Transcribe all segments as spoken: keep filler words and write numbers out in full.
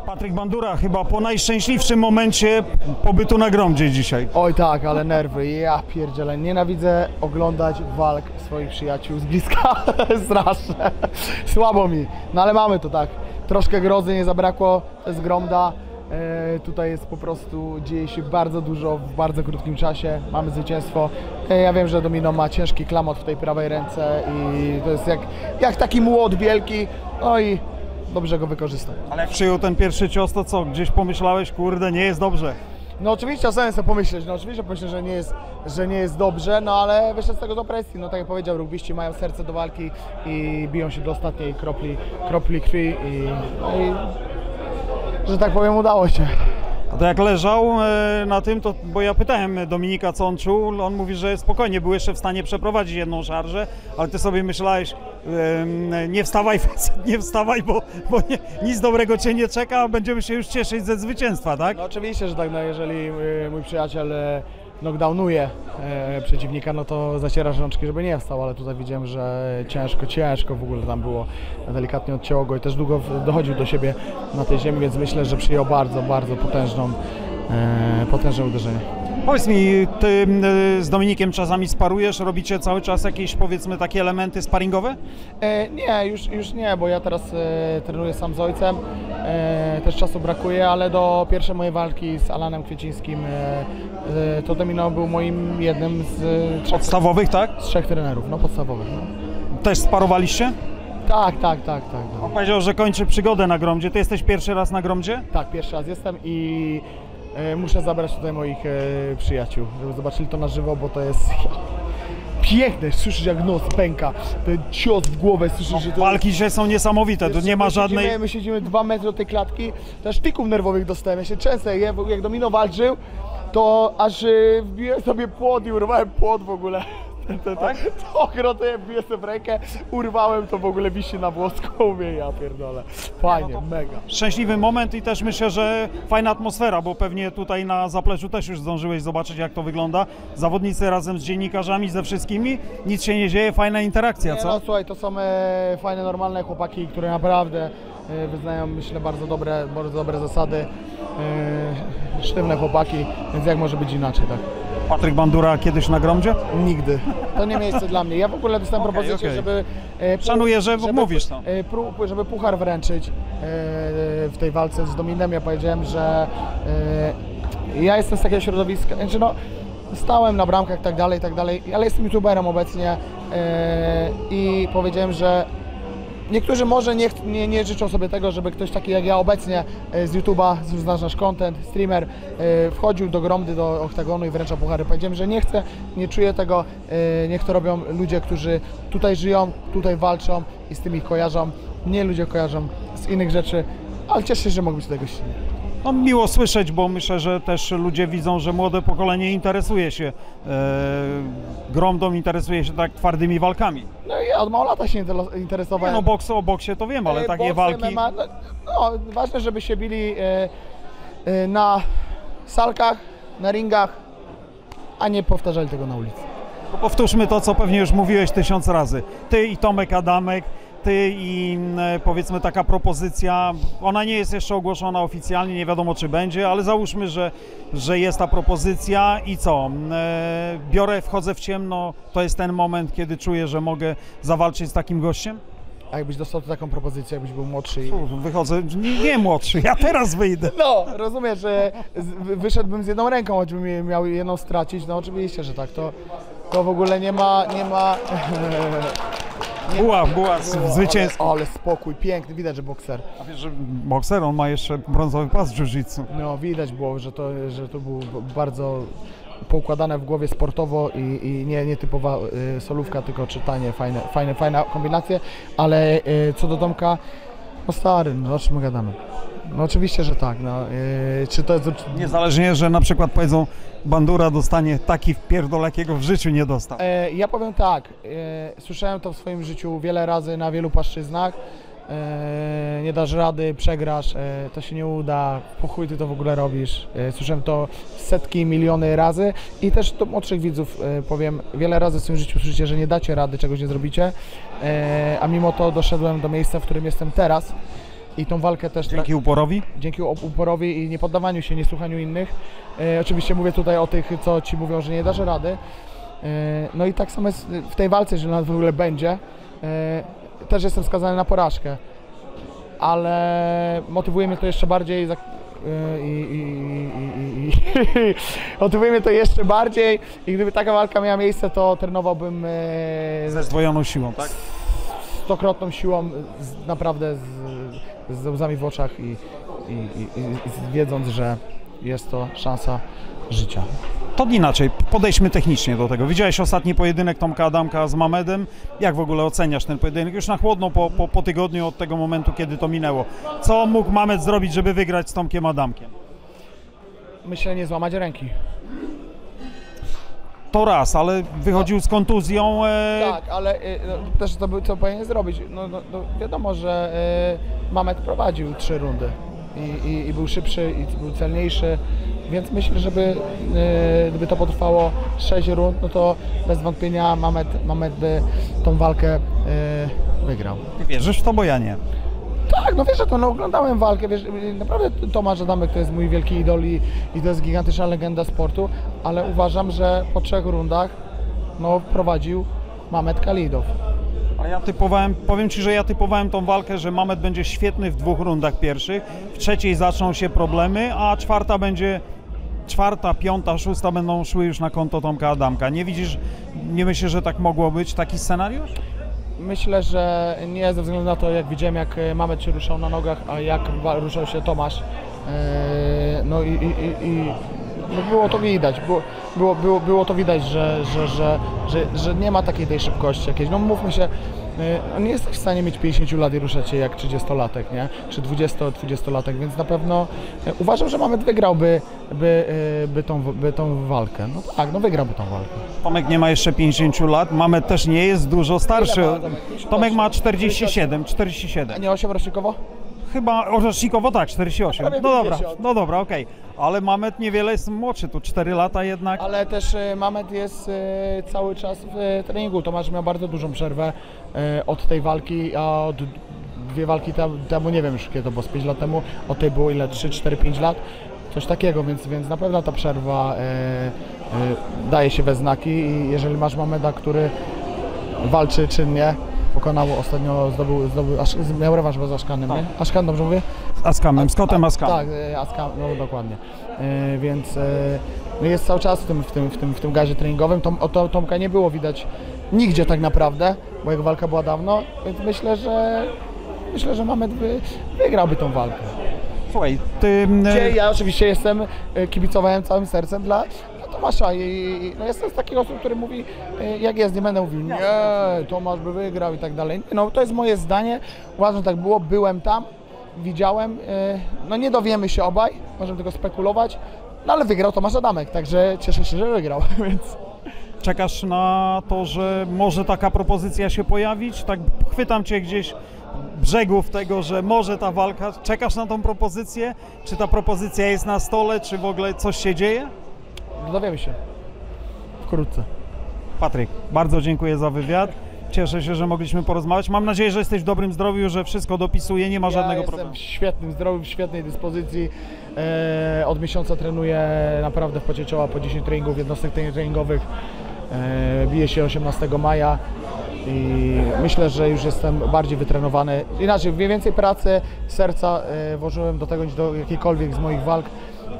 Patryk Bandura chyba po najszczęśliwszym momencie pobytu na Gromdzie dzisiaj. Oj tak, ale nerwy, ja pierdzielę, nienawidzę oglądać walk swoich przyjaciół z bliska, straszne, słabo mi, no ale mamy to tak, troszkę grozy nie zabrakło, to jest Gromda, e, tutaj jest po prostu, dzieje się bardzo dużo w bardzo krótkim czasie, mamy zwycięstwo, e, ja wiem, że Domino ma ciężki klamot w tej prawej ręce i to jest jak, jak taki młot wielki, no i dobrze go wykorzystał. Ale jak przyjął ten pierwszy cios, to co, gdzieś pomyślałeś, kurde, nie jest dobrze? No oczywiście czasem sobie pomyśleć, no oczywiście pomyśleć, że nie jest, że nie jest dobrze, no ale wyszedł z tego do presji, no tak jak powiedział, rugbyści mają serce do walki i biją się do ostatniej kropli, kropli krwi i, no i, że tak powiem, udało się. A to jak leżał na tym, to, bo ja pytałem Dominika, co on czuł, on mówi, że spokojnie, był jeszcze w stanie przeprowadzić jedną szarżę, ale ty sobie myślałeś, nie wstawaj, nie wstawaj, bo, bo nie, nic dobrego cię nie czeka, a będziemy się już cieszyć ze zwycięstwa, tak? No oczywiście, że tak, no jeżeli mój przyjaciel knockdownuje e, przeciwnika, no to zacierasz rączki, żeby nie wstał, ale tutaj widziałem, że ciężko, ciężko w ogóle tam było, delikatnie odcięło go i też długo dochodził do siebie na tej ziemi, więc myślę, że przyjął bardzo, bardzo potężną, e, potężne uderzenie. Powiedz mi, ty z Dominikiem czasami sparujesz, robicie cały czas jakieś, powiedzmy, takie elementy sparingowe? E, nie, już, już nie, bo ja teraz e, trenuję sam z ojcem, e, też czasu brakuje, ale do pierwszej mojej walki z Alanem Kwiecińskim e, e, to Domino był moim jednym z trzech, podstawowych, tak? Z trzech trenerów, no podstawowych. No. Też sparowaliście? Tak, tak, tak, tak. No. On powiedział, że kończy przygodę na Gromdzie. Ty jesteś pierwszy raz na Gromdzie? Tak, pierwszy raz jestem i e, muszę zabrać tutaj moich e, przyjaciół, żeby zobaczyli to na żywo, bo to jest piękne, słyszysz jak nos pęka, ten cios w głowę, słyszysz, że to walki dzisiaj są niesamowite, tu nie ma my żadnej... Siedzimy, my siedzimy dwa metry od tej klatki, też sztyków nerwowych dostałem, ja się często, jak, jak Domino walczył, to aż y, wbiłem sobie płot i urwałem płot w ogóle. To, to, to okrotę, wbiłem sobie w rękę, urwałem, to w ogóle wisi na włosku, mówię, ja pierdolę. Fajnie, no mega. Szczęśliwy moment i też myślę, że fajna atmosfera, bo pewnie tutaj na zapleczu też już zdążyłeś zobaczyć, jak to wygląda. Zawodnicy razem z dziennikarzami, ze wszystkimi, nic się nie dzieje, fajna interakcja, nie, co? No słuchaj, to są e, fajne, normalne chłopaki, które naprawdę e, wyznają, myślę, bardzo dobre, bardzo dobre zasady, e, sztywne chłopaki, więc jak może być inaczej, tak? Patryk Bandura kiedyś na Gromdzie? Nigdy. To nie miejsce dla mnie. Ja w ogóle dostałem okay, propozycję, okay. żeby... E, Szanuję, że żeby, mówisz to. E, pró, żeby puchar wręczyć e, w tej walce z Dominem. Ja powiedziałem, że e, ja jestem z takiego środowiska, znaczy no, stałem na bramkach i tak dalej, i tak dalej, ale jestem youtuberem obecnie e, i powiedziałem, że niektórzy może nie, nie, nie życzą sobie tego, żeby ktoś taki jak ja obecnie z YouTube'a, znasz nasz content, streamer, wchodził do Gromdy, do oktagonu i wręczał puchary. Powiedziałem, że nie chcę, nie czuję tego, niech to robią ludzie, którzy tutaj żyją, tutaj walczą i z tym ich kojarzą. Nie ludzie kojarzą z innych rzeczy, ale cieszę się, że mogę być tutaj gościem. No, miło słyszeć, bo myślę, że też ludzie widzą, że młode pokolenie interesuje się e, Gromdą, interesuje się tak twardymi walkami. No i ja od mało lata się interesowałem. Nie, no boks, o boksie to wiem, ale takie walki... M M A, no, no, ważne, żeby się bili e, e, na salkach, na ringach, a nie powtarzali tego na ulicy. Powtórzmy to, co pewnie już mówiłeś tysiąc razy. Ty i Tomek Adamek, ty i powiedzmy taka propozycja, ona nie jest jeszcze ogłoszona oficjalnie, nie wiadomo czy będzie, ale załóżmy, że, że jest ta propozycja i co? E, biorę, wchodzę w ciemno, to jest ten moment, kiedy czuję, że mogę zawalczyć z takim gościem? A jakbyś dostał taką propozycję, jakbyś był młodszy i... Wychodzę, nie, nie młodszy, ja teraz wyjdę. No, rozumiesz, że wyszedłbym z jedną ręką, choćbym miał jedną stracić, no oczywiście, że tak, to, to w ogóle nie ma, nie ma... Buła, buła, zwycięski. Ale, ale spokój, piękny, widać, że bokser. A wiesz, że bokser, on ma jeszcze brązowy pas w jiu-jitsu. No, widać było, że to, że to było bardzo poukładane w głowie sportowo i, i nie, nie typowa y, solówka, tylko czytanie, fajne, fajne, fajne kombinacje, ale y, co do Tomka, no stary, no o czym my gadamy? No oczywiście, że tak, no, yy, czy to jest... Niezależnie, że na przykład powiedzą, Bandura dostanie taki wpierdol, jakiego w życiu nie dostał. E, ja powiem tak, e, słyszałem to w swoim życiu wiele razy na wielu płaszczyznach, e, nie dasz rady, przegrasz, e, to się nie uda, po chuj ty to w ogóle robisz, e, słyszałem to setki, miliony razy i też do młodszych widzów e, powiem, wiele razy w swoim życiu słyszycie, że nie dacie rady, czegoś nie zrobicie, e, a mimo to doszedłem do miejsca, w którym jestem teraz. i tą walkę też... Dzięki uporowi? Dzięki uporowi i niepoddawaniu się, niesłuchaniu innych. E, oczywiście mówię tutaj o tych, co ci mówią, że nie dasz rady. E, no i tak samo jest w tej walce, jeżeli ona w ogóle będzie, e, też jestem skazany na porażkę. Ale motywuje mnie to jeszcze bardziej za, i, i, i, i, i, motywuje mnie to jeszcze bardziej i gdyby taka walka miała miejsce, to trenowałbym e, ze zdwojoną siłą, tak? stokrotną siłą, z, naprawdę z, z łzami w oczach i, i, i, i wiedząc, że jest to szansa życia. To inaczej, podejdźmy technicznie do tego. Widziałeś ostatni pojedynek Tomka Adamka z Mamedem. Jak w ogóle oceniasz ten pojedynek? Już na chłodno po, po, po tygodniu od tego momentu, kiedy to minęło. Co mógł Mamed zrobić, żeby wygrać z Tomkiem Adamkiem? Myślę, nie złamać ręki. To raz, ale wychodził z kontuzją. E... Tak, ale e, no, też to był, co powinien zrobić. No, no, no, wiadomo, że e, Mamed prowadził trzy rundy i, i, i był szybszy, i był celniejszy, więc myślę, żeby e, gdyby to potrwało sześć rund, no to bez wątpienia Mamed, Mamed by tą walkę e, wygrał. Wierzysz w to, bo ja nie. Tak, no wiesz, że to no, oglądałem walkę, wiesz, naprawdę Tomasz Adamek to jest mój wielki idol i, i to jest gigantyczna legenda sportu, ale uważam, że po trzech rundach no, prowadził Mamed Khalidow. A ja typowałem, powiem Ci, że ja typowałem tą walkę, że Mamed będzie świetny w dwóch rundach pierwszych, w trzeciej zaczną się problemy, a czwarta będzie, czwarta, piąta, szósta będą szły już na konto Tomka Adamka. Nie widzisz, nie myślisz, że tak mogło być, taki scenariusz? Myślę, że nie, ze względu na to, jak widziałem, jak Mamed się ruszał na nogach, a jak ruszał się Tomasz. No i, i, i no było to widać, było, było, było, było to widać, że, że, że, że, że nie ma takiej tej szybkości jakiejś. No mówmy się, nie jesteś w stanie mieć pięćdziesięciu lat i ruszać się jak trzydziestolatek, nie? Czy dwudziesto, dwudziestolatek, więc na pewno uważam, że Mamed wygrałby by, by, tą, by tą walkę. No tak, no wygrałby tą walkę. Tomek nie ma jeszcze pięćdziesięciu lat, Mamed też nie jest dużo starszy. Tomek ma czterdzieści siedem, czterdzieści siedem. A nie osiem rocznikowo? Chyba rocznikowo tak, czterdzieści osiem. No dobra, no dobra, okej. Okay. Ale Mamed niewiele jest młodszy, tu cztery lata jednak. Ale też Mamed jest cały czas w treningu. Tomasz miał bardzo dużą przerwę od tej walki, a od dwie walki temu, nie wiem już kiedy to było, z pięć lat temu, od tej było ile, trzy, cztery, pięć lat, coś takiego, więc, więc na pewno ta przerwa e, e, daje się we znaki i jeżeli masz Mameda, który walczy czynnie, pokonał ostatnio, zdobył, zdobył aż, miał rewanż z Aszkanem, tak. nie? Aszkan, dobrze mówię? Z Askamem, Scottem Askanem. Tak, Askam, no dokładnie. E, więc e, no jest cały czas w tym, w tym, w tym, w tym gazie treningowym. Tom, o to, Tomka nie było widać nigdzie tak naprawdę, bo jego walka była dawno, więc myślę, że myślę, że Mamed by, wygrałby tą walkę. Słuchaj, ty... Gdzie ja oczywiście jestem, kibicowałem całym sercem dla, dla Tomasza i, i no jestem z takich osób, który mówi, jak jest, nie będę mówił, nie, Tomasz by wygrał i tak dalej. No to jest moje zdanie, uważam, że tak było, byłem tam, widziałem, no nie dowiemy się obaj, możemy tylko spekulować, no ale wygrał Tomasz Adamek, także cieszę się, że wygrał, więc... Czekasz na to, że może taka propozycja się pojawić? Tak chwytam Cię gdzieś brzegów tego, że może ta walka, czekasz na tą propozycję? Czy ta propozycja jest na stole, czy w ogóle coś się dzieje? Dowiemy się wkrótce. Patryk, bardzo dziękuję za wywiad. Cieszę się, że mogliśmy porozmawiać. Mam nadzieję, że jesteś w dobrym zdrowiu, że wszystko dopisuje, nie ma ja żadnego jestem problemu. w świetnym zdrowiu, w świetnej dyspozycji. E, od miesiąca trenuję naprawdę w pocie czoła po dziesięć treningów, jednostek treningowych. E, biję się osiemnastego maja i myślę, że już jestem bardziej wytrenowany. Inaczej, więcej pracy, serca e, włożyłem do tego niż do jakiejkolwiek z moich walk.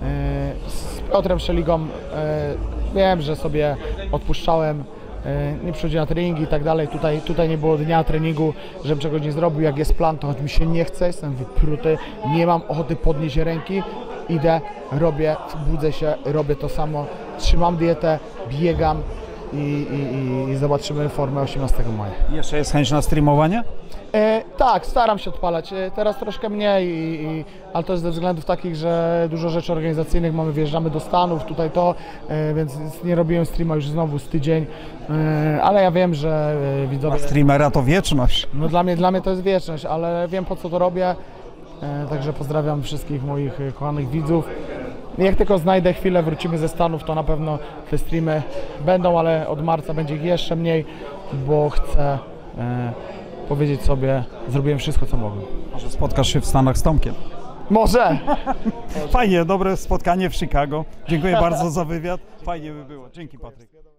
E, z Piotrem Szeligą e, wiem, że sobie odpuszczałem. Nie przychodzi na treningi i tak dalej. Tutaj, tutaj nie było dnia treningu, żebym czegoś nie zrobił. Jak jest plan, to choć mi się nie chce, jestem wypruty, nie mam ochoty podnieść ręki. Idę, robię, budzę się, robię to samo, trzymam dietę, biegam i, i, i zobaczymy formę osiemnastego maja. Jeszcze jest chęć na streamowanie? E, tak, staram się odpalać. E, teraz troszkę mniej, i, i, ale to jest ze względów takich, że dużo rzeczy organizacyjnych mamy, wjeżdżamy do Stanów, tutaj to, e, więc nie robiłem streama już znowu z tydzień, e, ale ja wiem, że e, widzowie... Dla streamera to wieczność. No dla mnie, dla mnie to jest wieczność, ale wiem, po co to robię, e, także pozdrawiam wszystkich moich e, kochanych widzów. Jak tylko znajdę chwilę, wrócimy ze Stanów, to na pewno te streamy będą, ale od marca będzie ich jeszcze mniej, bo chcę e, powiedzieć sobie, zrobiłem wszystko, co mogłem. Może spotkasz się w Stanach z Tomkiem. Może! Fajnie, dobre spotkanie w Chicago. Dziękuję bardzo za wywiad. Fajnie by było. Dzięki, Patryk.